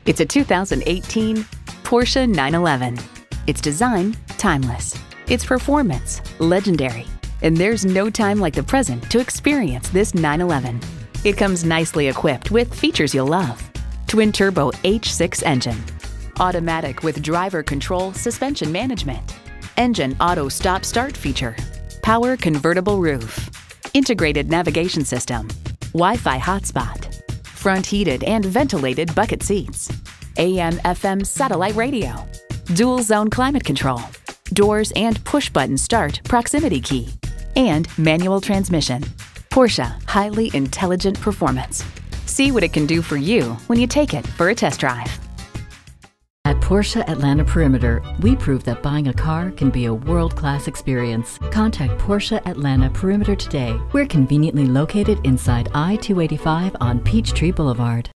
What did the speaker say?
It's a 2018 Porsche 911. It's design, timeless. Its performance, legendary. And there's no time like the present to experience this 911. It comes nicely equipped with features you'll love. Twin-turbo H6 engine. Automatic with driver control suspension management. Engine auto stop-start feature. Power convertible roof. Integrated navigation system. Wi-Fi hotspot. Front heated and ventilated bucket seats. AM/FM satellite radio. Dual zone climate control. Doors and push-button start proximity key. And manual transmission. Porsche, highly intelligent performance. See what it can do for you when you take it for a test drive. At Porsche Atlanta Perimeter, we prove that buying a car can be a world-class experience. Contact Porsche Atlanta Perimeter today. We're conveniently located inside I-285 on Peachtree Boulevard.